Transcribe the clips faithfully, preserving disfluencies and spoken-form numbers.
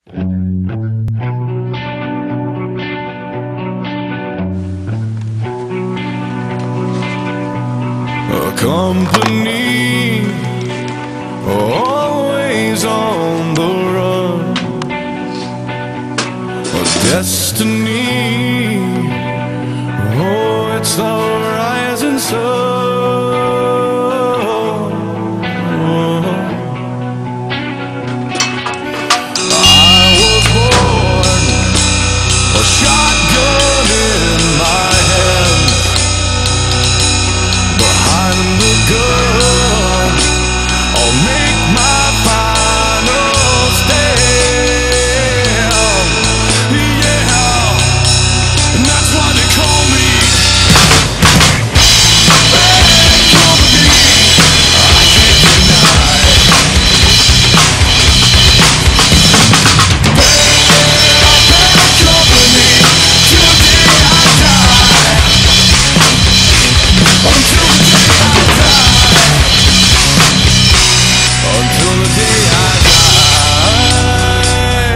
Company, always on the run. A destiny, oh, it's the rising sun. I was born, a shotgun in my hand. Behind the gun, I'll make my final stand. Yeah, and that's why they call me Bad Company. I can't deny Bad Company till the day I die. Until the day I die. Until the day I die.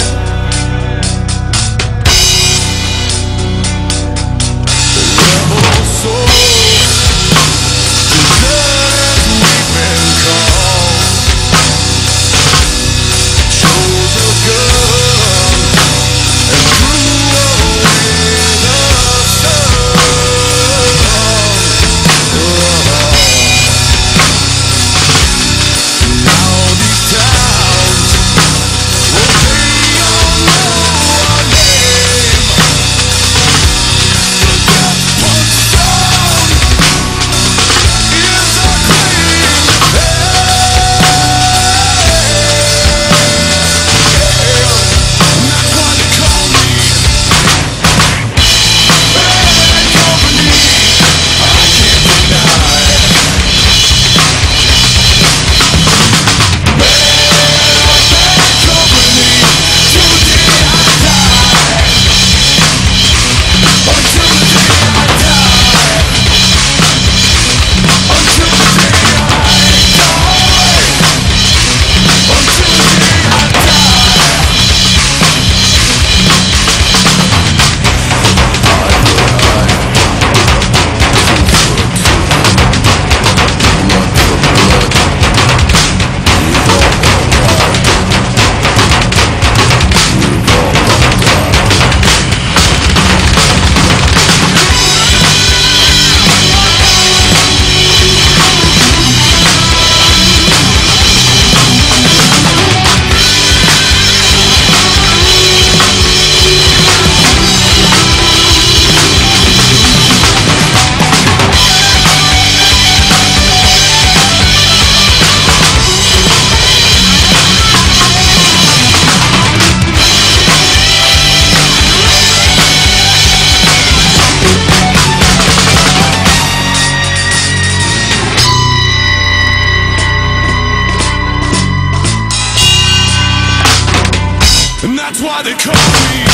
Rebel souls, deserters we've been called. Chose a gun and threw away the sun. Now these towns, well, they all know our name. The death punch down is our claim. And that's why they call me Bad Company. I can't deny Bad Company till the day I die. Until the day I die. Until the day I die. Until the day I die. And that's why they call me